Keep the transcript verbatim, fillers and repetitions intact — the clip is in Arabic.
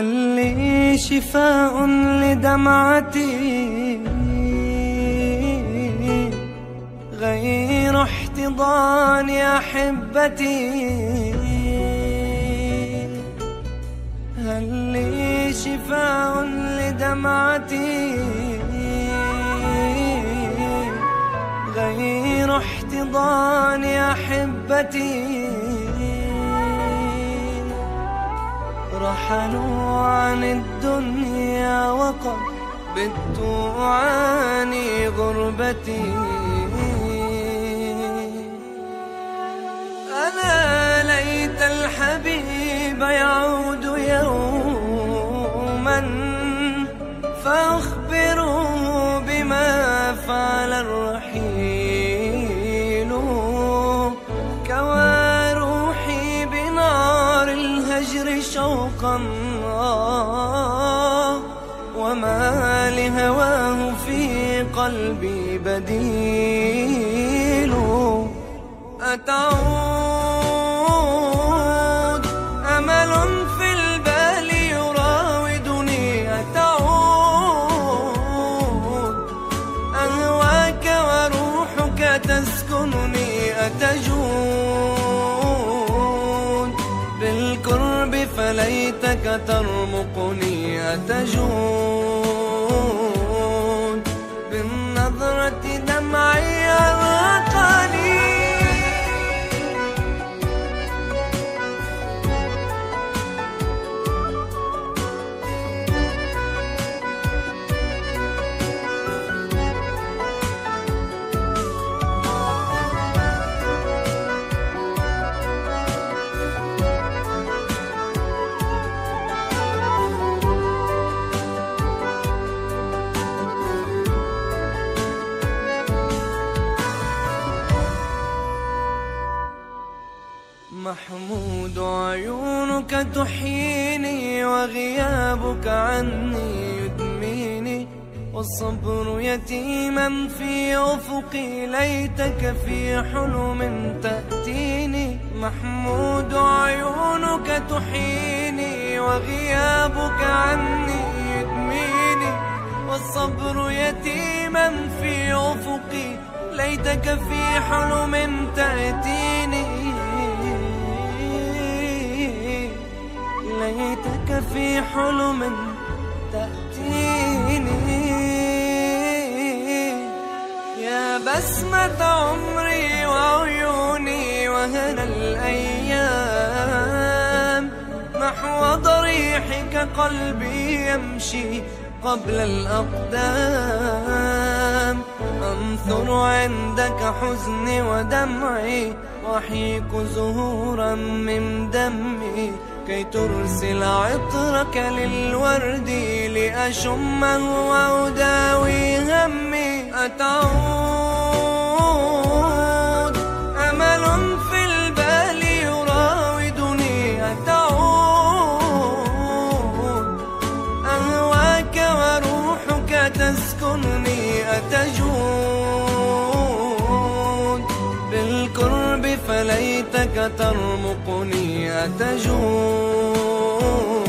هل لي شفاء لدمعتي غير احتضان أحبتي؟ هل لي شفاء لدمعتي غير احتضان أحبتي؟ رحلوا عن الدنيا وقد بت أعاني غربتي. ألا ليت الحبيب يعود يوما فأخبره بما فعل الرحيل، كوى روحي بنار الهجر شوقا وما لهواه في قلبي بديل. أتعود أمل في البال يراودني، أتعود أهواك وروحك تسكنني، أتجود بالقرب فليتك ترمقني، أتجود بالنظرة دمعي أرقني. محمود عيونك تحييني وغيابك عني يدميني، والصبر يتيما في أفقي ليتك في حلم تأتيني. محمود عيونك تحييني وغيابك عني يدميني، والصبر يتيما في أفقي ليتك في حلم تأتيني، ليتك في حلم تأتيني. يا بسمة عمري وعيوني وهنا الأيام، نحو ضريحك قلبي يمشي قبل الأقدام. أنثر عندك حزني ودمعي وأحيك زهورا من دمي، كي ترسل عطرك للورد لأشمه وأداوي همي. أتعود أمل في البال يراودني، أتعود أهواك وروحك تسكنني، أتجود بالقرب فليتك ترمقني، أتجود